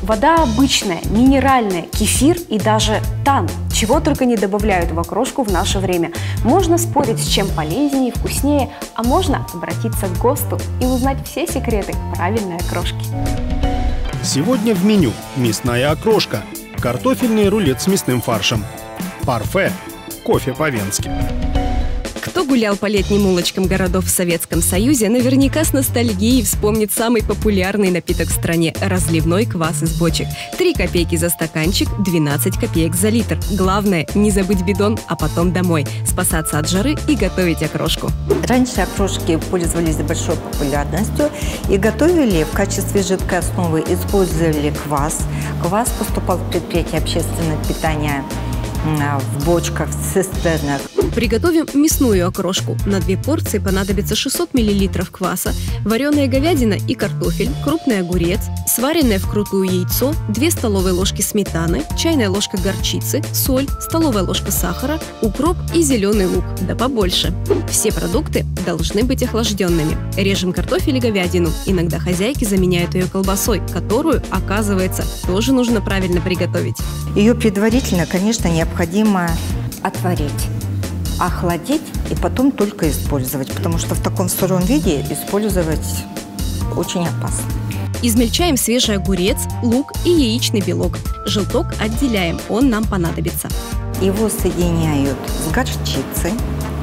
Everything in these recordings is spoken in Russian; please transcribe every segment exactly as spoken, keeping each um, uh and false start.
Вода обычная, минеральная, кефир и даже тан. Чего только не добавляют в окрошку в наше время. Можно спорить, с чем полезнее и вкуснее, а можно обратиться к ГОСТу и узнать все секреты правильной окрошки. Сегодня в меню мясная окрошка, картофельный рулет с мясным фаршем, парфе, кофе по-венски. Кто гулял по летним улочкам городов в Советском Союзе, наверняка с ностальгией вспомнит самый популярный напиток в стране – разливной квас из бочек. три копейки за стаканчик, двенадцать копеек за литр. Главное – не забыть бидон, а потом домой, спасаться от жары и готовить окрошку. Раньше окрошки пользовались большой популярностью и готовили в качестве жидкой основы, использовали квас. Квас поступал в предприятие общественного питания в бочках, в цистернах. Приготовим мясную окрошку. На две порции понадобится шестьсот миллилитров кваса, вареная говядина и картофель, крупный огурец, сваренное вкрутую яйцо, две столовые ложки сметаны, чайная ложка горчицы, соль, столовая ложка сахара, укроп и зеленый лук, да побольше. Все продукты должны быть охлажденными. Режем картофель и говядину. Иногда хозяйки заменяют ее колбасой, которую, оказывается, тоже нужно правильно приготовить. Ее предварительно, конечно, необходимо отварить, охладить и потом только использовать, потому что в таком сыром виде использовать очень опасно. Измельчаем свежий огурец, лук и яичный белок. Желток отделяем, он нам понадобится. Его соединяют с горчицей,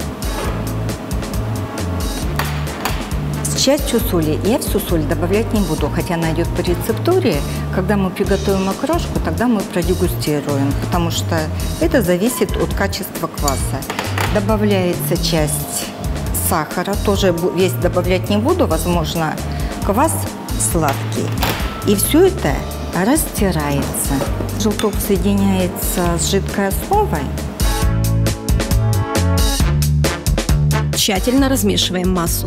с частью соли. Я всю соль добавлять не буду, хотя она идет по рецептуре. Когда мы приготовим окрошку, тогда мы продегустируем, потому что это зависит от качества кваса. Добавляется часть сахара, тоже весь добавлять не буду, возможно, квас сладкий. И все это растирается. Желток соединяется с жидкой основой. Тщательно размешиваем массу.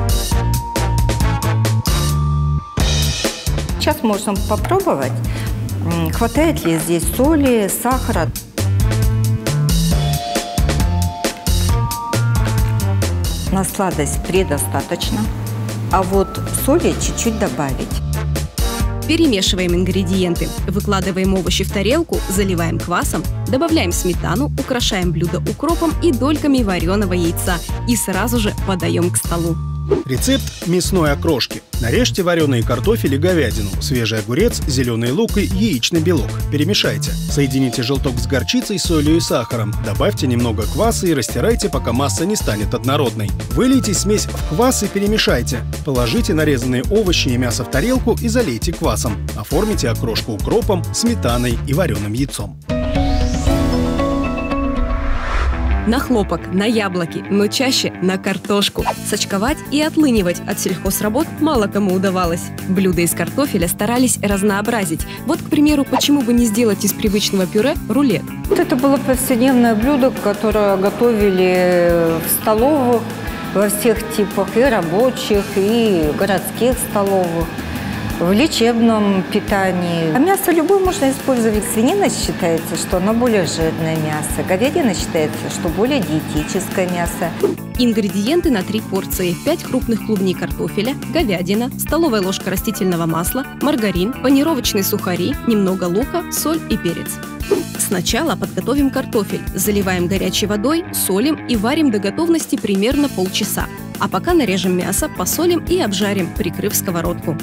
Сейчас можно попробовать, хватает ли здесь соли, сахара. На сладость предостаточно, а вот соли чуть-чуть добавить. Перемешиваем ингредиенты, выкладываем овощи в тарелку, заливаем квасом, добавляем сметану, украшаем блюдо укропом и дольками вареного яйца и сразу же подаем к столу. Рецепт мясной окрошки. Нарежьте вареные картофель и говядину, свежий огурец, зеленый лук и яичный белок. Перемешайте. Соедините желток с горчицей, солью и сахаром. Добавьте немного кваса и растирайте, пока масса не станет однородной. Вылейте смесь в квас и перемешайте. Положите нарезанные овощи и мясо в тарелку и залейте квасом. Оформите окрошку укропом, сметаной и вареным яйцом. На хлопок, на яблоки, но чаще на картошку. Сочковать и отлынивать от сельхозработ мало кому удавалось. Блюда из картофеля старались разнообразить. Вот, к примеру, почему бы не сделать из привычного пюре рулет? Вот это было повседневное блюдо, которое готовили в столовых во всех типах, и рабочих, и городских столовых, в лечебном питании. А мясо любое можно использовать. Свинина считается, что оно более жирное мясо. Говядина считается, что более диетическое мясо. Ингредиенты на три порции. пять крупных клубней картофеля, говядина, столовая ложка растительного масла, маргарин, панировочные сухари, немного лука, соль и перец. Сначала подготовим картофель, заливаем горячей водой, солим и варим до готовности примерно полчаса. А пока нарежем мясо, посолим и обжарим, прикрыв сковородку.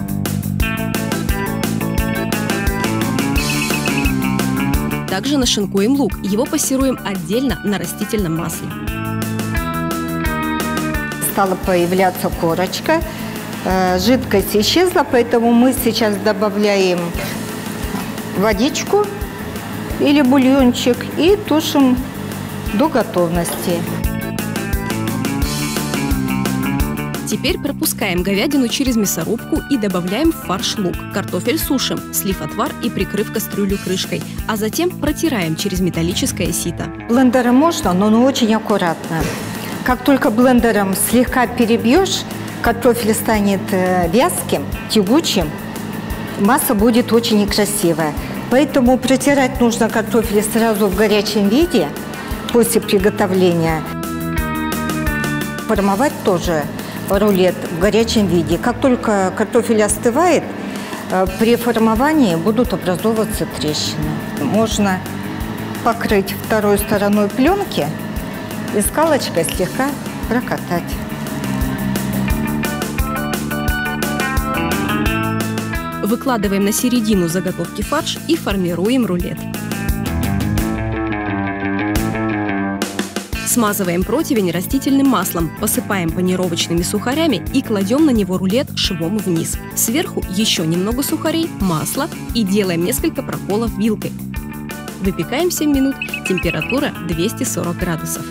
Также нашинкуем лук, его пассируем отдельно на растительном масле. Стала появляться корочка, жидкость исчезла, поэтому мы сейчас добавляем водичку или бульончик и тушим до готовности. Теперь пропускаем говядину через мясорубку и добавляем в фарш лук. Картофель сушим, слив отвар и прикрыв кастрюлю крышкой, а затем протираем через металлическое сито. Блендером можно, но ну, очень аккуратно. Как только блендером слегка перебьешь, картофель станет вязким, тягучим, масса будет очень некрасивая. Поэтому протирать нужно картофель сразу в горячем виде, после приготовления. Формовать тоже рулет в горячем виде. Как только картофель остывает, При формовании будут образовываться трещины. Можно покрыть второй стороной пленки и скалочкой слегка прокатать. Выкладываем на середину заготовки фарш и формируем рулет. Смазываем противень растительным маслом, посыпаем панировочными сухарями и кладем на него рулет швом вниз. Сверху еще немного сухарей, масла и делаем несколько проколов вилкой. Выпекаем семь минут, температура двести сорок градусов.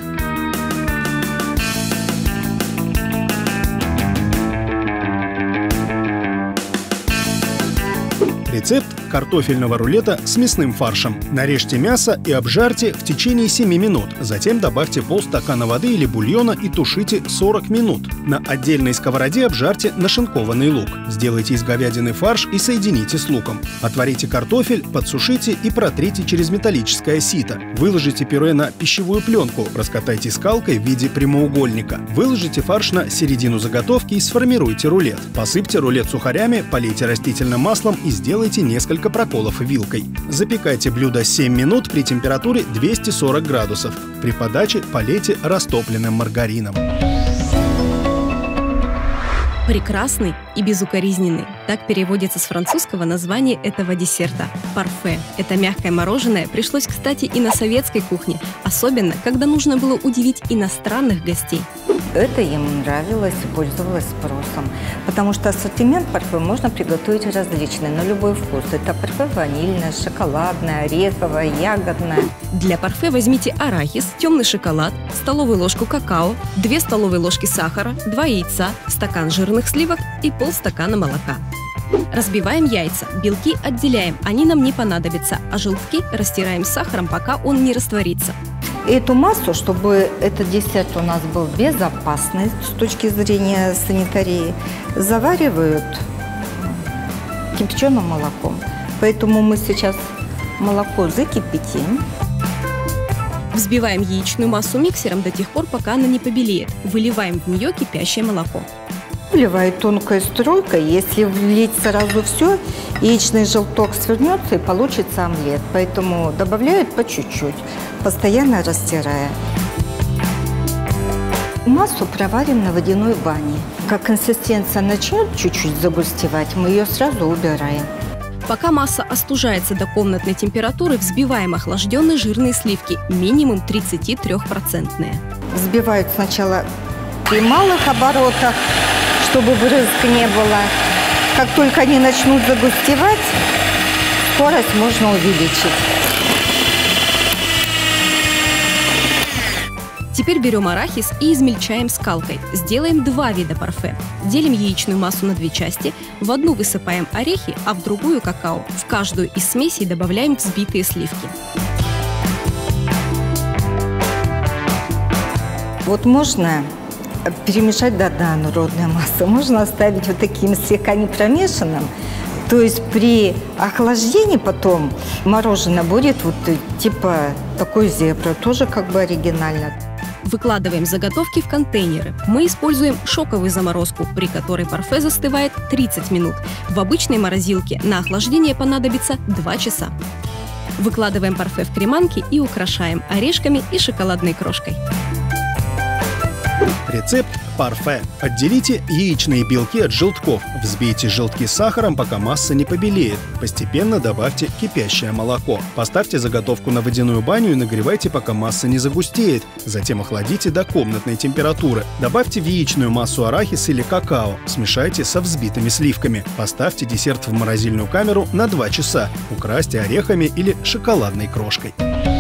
Рецепт картофельного рулета с мясным фаршем. Нарежьте мясо и обжарьте в течение семи минут. Затем добавьте полстакана воды или бульона и тушите сорок минут. На отдельной сковороде обжарьте нашинкованный лук. Сделайте из говядины фарш и соедините с луком. Отварите картофель, подсушите и протрите через металлическое сито. Выложите пюре на пищевую пленку, раскатайте скалкой в виде прямоугольника. Выложите фарш на середину заготовки и сформируйте рулет. Посыпьте рулет сухарями, полейте растительным маслом и сделайте несколько проколов вилкой. Запекайте блюдо семь минут при температуре двести сорок градусов. При подаче полейте растопленным маргарином. Прекрасный и безукоризненный. Так переводится с французского название этого десерта – парфе. Это мягкое мороженое пришлось, кстати, и на советской кухне, особенно, когда нужно было удивить иностранных гостей. Это им нравилось и пользовалось спросом, потому что ассортимент парфе можно приготовить различный, на любой вкус. Это парфе ванильное, шоколадное, ореховое, ягодное. Для парфе возьмите арахис, темный шоколад, столовую ложку какао, две столовые ложки сахара, два яйца, стакан жирных сливок и полстакана молока. Разбиваем яйца, белки отделяем, они нам не понадобятся, а желтки растираем с сахаром, пока он не растворится. Эту массу, чтобы этот десерт у нас был безопасный с точки зрения санитарии, заваривают кипяченым молоком. Поэтому мы сейчас молоко закипятим. Взбиваем яичную массу миксером до тех пор, пока она не побелеет. Выливаем в нее кипящее молоко. Вливаю тонкой струйкой. Если влить сразу все, яичный желток свернется и получится омлет. Поэтому добавляют по чуть-чуть, постоянно растирая. Массу проварим на водяной бане. Как консистенция начнет чуть-чуть загустевать, мы ее сразу убираем. Пока масса остужается до комнатной температуры, взбиваем охлажденные жирные сливки, минимум тридцатитрёхпроцентные. Взбивают сначала при малых оборотах, чтобы брызг не было. Как только они начнут загустевать, скорость можно увеличить. Теперь берем арахис и измельчаем скалкой. Сделаем два вида парфе. Делим яичную массу на две части. В одну высыпаем орехи, а в другую какао. В каждую из смесей добавляем взбитые сливки. Вот можно перемешать до дна народной массы. Можно оставить вот таким слегка непромешанным. То есть при охлаждении потом мороженое будет вот типа такой зебра. Тоже как бы оригинально. Выкладываем заготовки в контейнеры. Мы используем шоковую заморозку, при которой парфе застывает тридцать минут. В обычной морозилке на охлаждение понадобится два часа. Выкладываем парфе в креманки и украшаем орешками и шоколадной крошкой. Рецепт парфе. Отделите яичные белки от желтков. Взбейте желтки с сахаром, пока масса не побелеет. Постепенно добавьте кипящее молоко. Поставьте заготовку на водяную баню и нагревайте, пока масса не загустеет. Затем охладите до комнатной температуры. Добавьте в яичную массу арахис или какао. Смешайте со взбитыми сливками. Поставьте десерт в морозильную камеру на два часа. Украсьте орехами или шоколадной крошкой.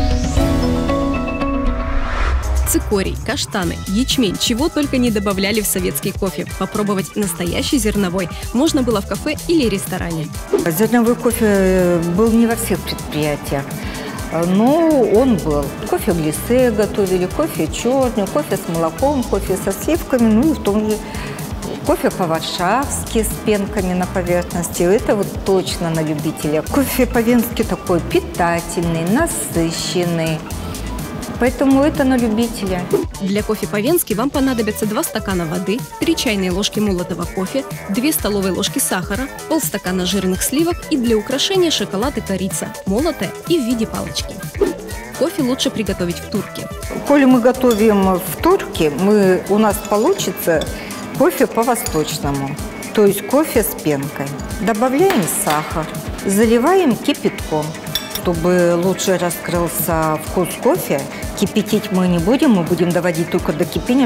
Цикорий, каштаны, ячмень, чего только не добавляли в советский кофе. Попробовать настоящий зерновой можно было в кафе или ресторане. Зерновой кофе был не во всех предприятиях, но он был. Кофе глиссе готовили, кофе черный, кофе с молоком, кофе со сливками, ну и в том же кофе по-варшавски с пенками на поверхности. Это вот точно на любителя. Кофе по-венски такой питательный, насыщенный. Поэтому это на любителя. Для кофе по-венски вам понадобится два стакана воды, три чайные ложки молотого кофе, две столовые ложки сахара, полстакана жирных сливок и для украшения шоколад и корица, молотая и в виде палочки. Кофе лучше приготовить в турке. Коли мы готовим в турке, мы, у нас получится кофе по-восточному, то есть кофе с пенкой. Добавляем сахар, заливаем кипятком. Чтобы лучше раскрылся вкус кофе, кипятить мы не будем, мы будем доводить только до кипения.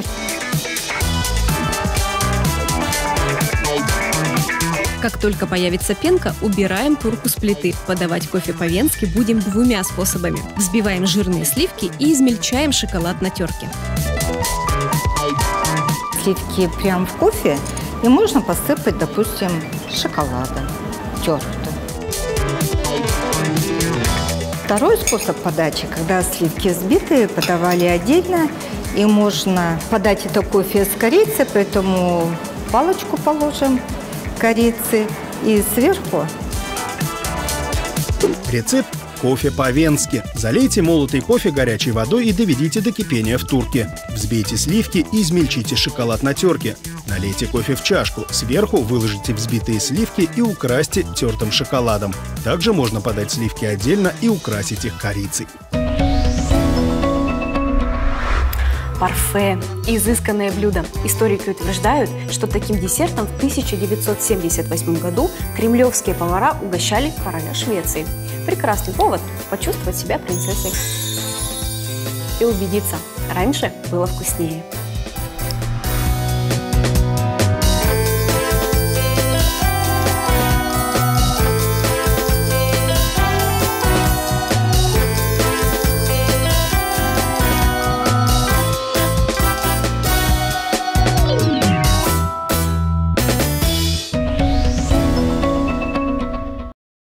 Как только появится пенка, убираем турку с плиты. Подавать кофе по-венски будем двумя способами. Взбиваем жирные сливки и измельчаем шоколад на терке. Сливки прямо в кофе, и можно посыпать, допустим, шоколадом тертым. Второй способ подачи, когда сливки взбитые, подавали отдельно, и можно подать это кофе с корицей, поэтому палочку положим корицы и сверху. Рецепт кофе по-венски. Залейте молотый кофе горячей водой и доведите до кипения в турке. Взбейте сливки и измельчите шоколад на терке. Налейте кофе в чашку. Сверху выложите взбитые сливки и украсьте тертым шоколадом. Также можно подать сливки отдельно и украсить их корицей. Парфе – изысканное блюдо. Историки утверждают, что таким десертом в тысяча девятьсот семьдесят восьмом году кремлевские повара угощали короля Швеции. Прекрасный повод почувствовать себя принцессой и убедиться – раньше было вкуснее.